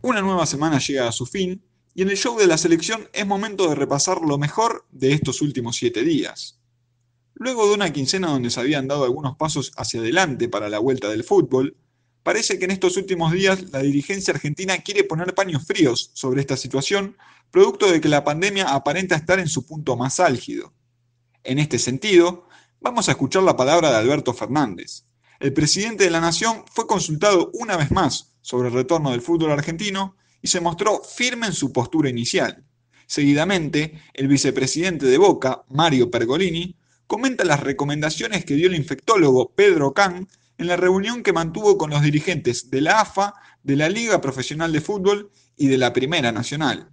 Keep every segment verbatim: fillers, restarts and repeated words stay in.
Una nueva semana llega a su fin y en el show de la selección es momento de repasar lo mejor de estos últimos siete días. Luego de una quincena donde se habían dado algunos pasos hacia adelante para la vuelta del fútbol, parece que en estos últimos días la dirigencia argentina quiere poner paños fríos sobre esta situación, producto de que la pandemia aparenta estar en su punto más álgido. En este sentido, vamos a escuchar la palabra de Alberto Fernández. El presidente de la Nación fue consultado una vez más sobre el retorno del fútbol argentino y se mostró firme en su postura inicial. Seguidamente, el vicepresidente de Boca, Mario Pergolini, comenta las recomendaciones que dio el infectólogo Pedro Can en la reunión que mantuvo con los dirigentes de la A F A, de la Liga Profesional de Fútbol y de la Primera Nacional.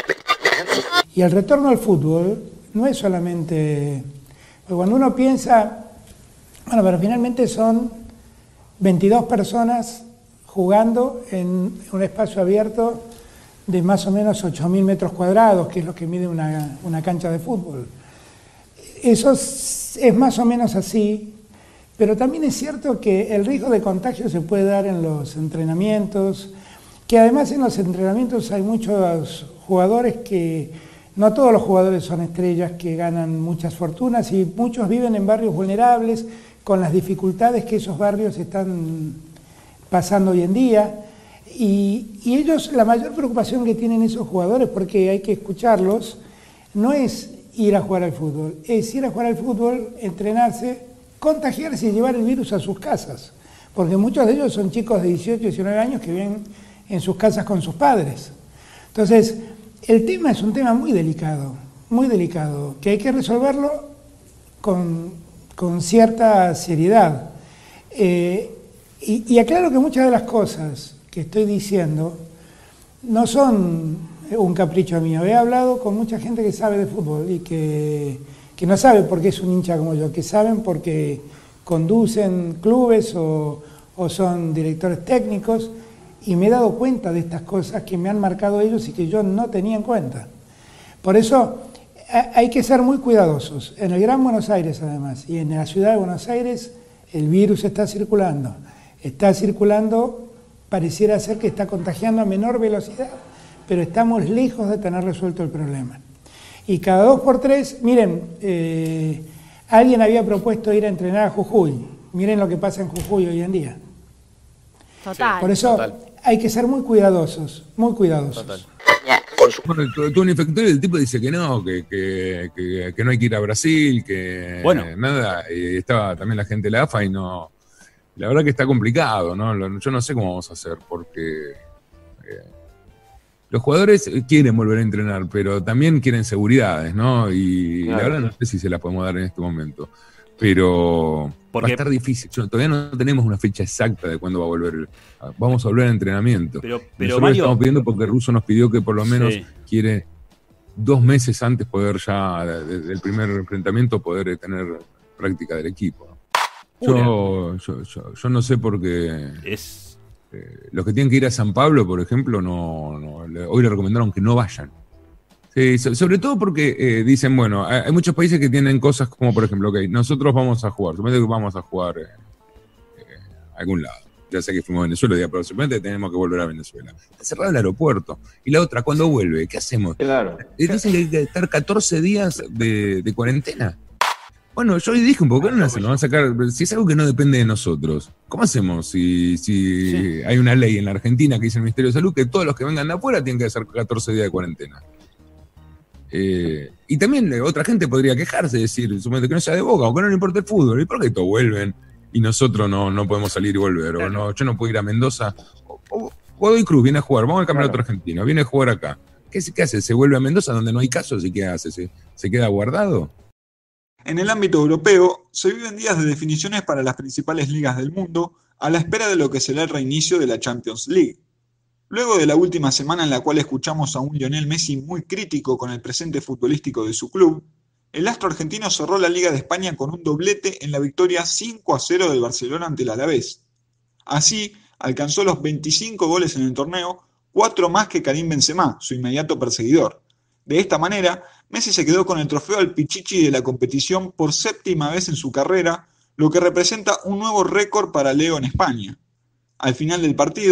Y el retorno al fútbol no es solamente... Cuando uno piensa, bueno, pero finalmente son veintidós personas jugando en un espacio abierto de más o menos ocho mil metros cuadrados, que es lo que mide una, una cancha de fútbol. Eso es, es más o menos así, pero también es cierto que el riesgo de contagio se puede dar en los entrenamientos, que además en los entrenamientos hay muchos jugadores que... No todos los jugadores son estrellas que ganan muchas fortunas y muchos viven en barrios vulnerables con las dificultades que esos barrios están pasando hoy en día. Y, y ellos, la mayor preocupación que tienen esos jugadores, porque hay que escucharlos, no es ir a jugar al fútbol, es ir a jugar al fútbol, entrenarse, contagiarse y llevar el virus a sus casas. Porque muchos de ellos son chicos de dieciocho, diecinueve años que viven en sus casas con sus padres. Entonces, el tema es un tema muy delicado, muy delicado, que hay que resolverlo con, con cierta seriedad. Eh, y, y aclaro que muchas de las cosas que estoy diciendo no son un capricho mío. He hablado con mucha gente que sabe de fútbol y que, que no sabe por qué es un hincha como yo, que saben porque conducen clubes o, o son directores técnicos. Y me he dado cuenta de estas cosas que me han marcado ellos y que yo no tenía en cuenta. Por eso hay que ser muy cuidadosos. En el Gran Buenos Aires, además, y en la ciudad de Buenos Aires, el virus está circulando. Está circulando, pareciera ser que está contagiando a menor velocidad, pero estamos lejos de tener resuelto el problema. Y cada dos por tres, miren, eh, alguien había propuesto ir a entrenar a Jujuy. Miren lo que pasa en Jujuy hoy en día. Total. Por eso Total. hay que ser muy cuidadosos, muy cuidadosos. Total. Bueno, tu, tu infectorio, el tipo dice que no, que, que, que, que no hay que ir a Brasil, que Bueno. nada, y estaba también la gente de la A F A y no, la verdad que está complicado, ¿no? Lo- Yo no sé cómo vamos a hacer, porque eh, los jugadores quieren volver a entrenar, pero también quieren seguridades, ¿no? Y Claro. la verdad no sé si se las podemos dar en este momento, pero Porque- va a estar difícil. Yo- todavía no tenemos una fecha exacta de cuándo va a volver. el- Vamos a volver a entrenamiento. Pero, pero Nosotros Mario, estamos pidiendo porque Russo nos pidió que por lo menos Sí. quiere dos meses antes poder ya, de- de- del primer enfrentamiento, poder eh, tener práctica del equipo. Yo, yo, yo, yo no sé por qué es eh, los que tienen que ir a San Pablo, por ejemplo, no, no- le- hoy le recomendaron que no vayan. Sí, so- sobre todo porque eh, dicen, bueno, hay, hay muchos países que tienen cosas como, por ejemplo, ok, nosotros vamos a jugar, suponete que vamos a jugar eh, eh, a algún lado. Ya sé que fuimos a Venezuela, ya, pero suponete que tenemos que volver a Venezuela. Está cerrado el aeropuerto. Y la otra, ¿cuándo vuelve? ¿Qué hacemos? Claro. Eh, Dicen que hay que estar catorce días de, de cuarentena. Bueno, yo hoy dije un poco, ¿qué no hacen? Nos van a sacar, si es algo que no depende de nosotros, ¿cómo hacemos si, si Sí. hay una ley en la Argentina que dice el Ministerio de Salud que todos los que vengan de afuera tienen que hacer catorce días de cuarentena? Eh, y también eh, otra gente podría quejarse, decir, suponete que no sea de Boca o que no le importa el fútbol, ¿y por qué todos vuelven y nosotros no, no podemos salir y volver? O no, yo no puedo ir a Mendoza. O, o- Godoy Cruz viene a jugar, vamos al campeonato Claro. argentino, viene a jugar acá. ¿Qué, se- qué hace? ¿Se vuelve a Mendoza donde no hay casos y qué hace? ¿Se, se queda guardado? En el ámbito europeo, se viven días de definiciones para las principales ligas del mundo a la espera de lo que será el reinicio de la Champions League. Luego de la última semana en la cual escuchamos a un Lionel Messi muy crítico con el presente futbolístico de su club, el astro argentino cerró la Liga de España con un doblete en la victoria cinco a cero del Barcelona ante el Alavés. Así, alcanzó los veinticinco goles en el torneo, cuatro más que Karim Benzema, su inmediato perseguidor. De esta manera, Messi se quedó con el trofeo al Pichichi de la competición por séptima vez en su carrera, lo que representa un nuevo récord para Leo en España. Al final del partido,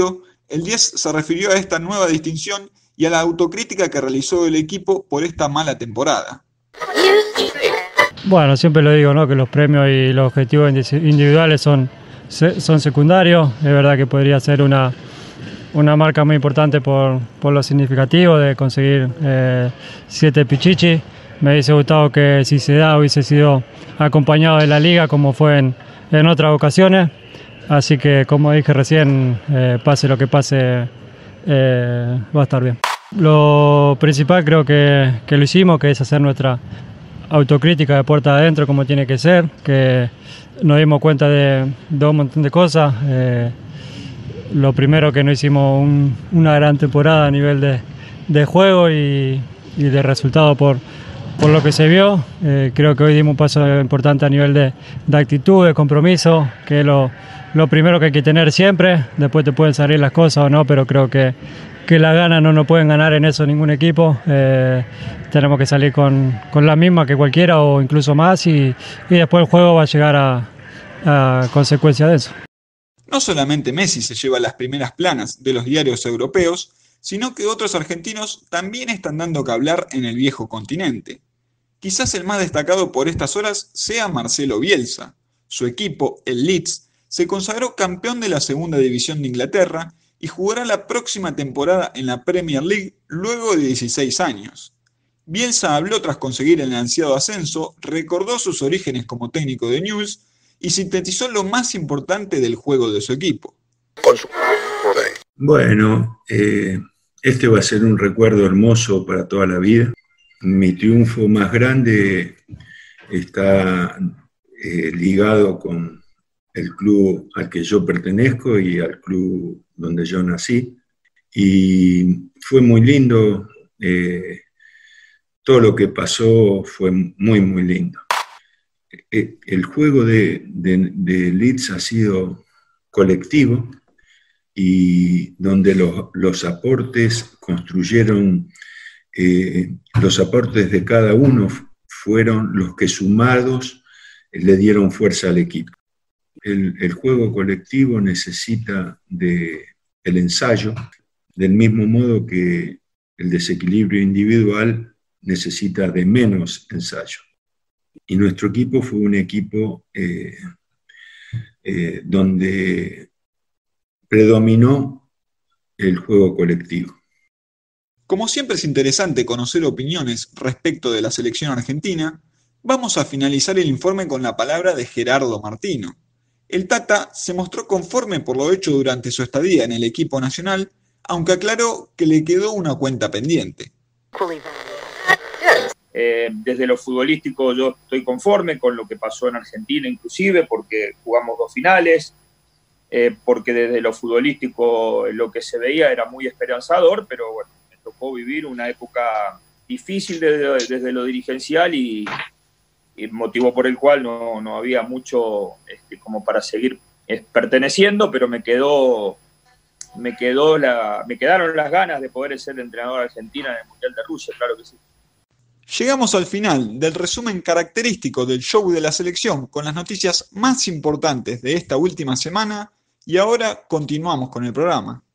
El diez se refirió a esta nueva distinción y a la autocrítica que realizó el equipo por esta mala temporada. Bueno, siempre lo digo, ¿no? Que los premios y los objetivos individuales son, son secundarios. Es verdad que podría ser una, una marca muy importante por, por lo significativo de conseguir eh, siete pichichi. Me hubiese gustado que si se da hubiese sido acompañado de la liga como fue en, en otras ocasiones. Así que, como dije recién, eh, pase lo que pase, eh, va a estar bien. Lo principal creo que, que lo hicimos, que es hacer nuestra autocrítica de puerta adentro como tiene que ser, que nos dimos cuenta de, de un montón de cosas. Eh, lo primero, que no hicimos un, una gran temporada a nivel de, de juego y, y de resultado por, por lo que se vio. Eh, creo que hoy dimos un paso importante a nivel de, de actitud, de compromiso, que es lo, lo primero que hay que tener siempre. Después te pueden salir las cosas o no, pero creo que que la gana no nos pueden ganar en eso ningún equipo. Eh, tenemos que salir con, con la misma que cualquiera o incluso más y, y después el juego va a llegar a, a consecuencia de eso. No solamente Messi se lleva las primeras planas de los diarios europeos, sino que otros argentinos también están dando que hablar en el viejo continente. Quizás el más destacado por estas horas sea Marcelo Bielsa. Su equipo, el Leeds, se consagró campeón de la segunda división de Inglaterra y jugará la próxima temporada en la Premier League luego de dieciséis años. Bielsa habló tras conseguir el ansiado ascenso, recordó sus orígenes como técnico de Newell's y sintetizó lo más importante del juego de su equipo. Bueno, eh, este va a ser un recuerdo hermoso para toda la vida. Mi triunfo más grande está eh, ligado con el club al que yo pertenezco y al club donde yo nací, y fue muy lindo, eh, todo lo que pasó fue muy, muy lindo. Eh, el juego de, de, de Leeds ha sido colectivo y donde los, los aportes construyeron, eh, los aportes de cada uno fueron los que sumados le dieron fuerza al equipo. El, el juego colectivo necesita de, el ensayo, del mismo modo que el desequilibrio individual necesita de menos ensayo. Y nuestro equipo fue un equipo eh, eh, donde predominó el juego colectivo. Como siempre es interesante conocer opiniones respecto de la selección argentina, vamos a finalizar el informe con la palabra de Gerardo Martino. El Tata se mostró conforme por lo hecho durante su estadía en el equipo nacional, aunque aclaró que le quedó una cuenta pendiente. Eh, desde lo futbolístico yo estoy conforme con lo que pasó en Argentina, inclusive porque jugamos dos finales, eh, porque desde lo futbolístico lo que se veía era muy esperanzador, pero bueno, me tocó vivir una época difícil desde, desde lo dirigencial y y motivo por el cual no, no había mucho este, como para seguir eh, perteneciendo, pero me quedó, me quedó la, me quedaron las ganas de poder ser entrenador de Argentina en el Mundial de Rusia, claro que sí. Llegamos al final del resumen característico del show de la selección con las noticias más importantes de esta última semana y ahora continuamos con el programa.